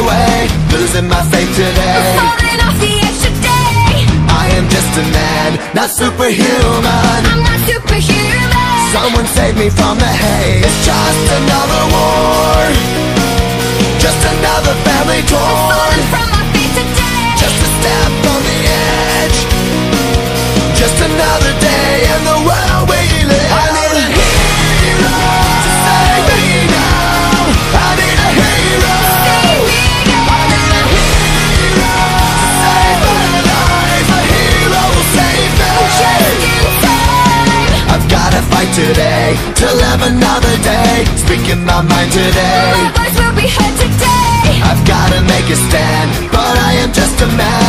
away, losing my faith today. Falling off the edge today. I am just a man, not superhuman. I'm not superhuman. Someone save me from the haze. It's just another war, just another family torn. Falling from my feet today. Just a step on the edge, just another day in the world we live. I need a hero to save me now. I need a hero. Save me now. I need a hero to save my life. A hero will save me. Just in time. I've gotta fight today to live another day. Speaking my mind today. My voice will be heard today. I've gotta make a stand, but I am just a man.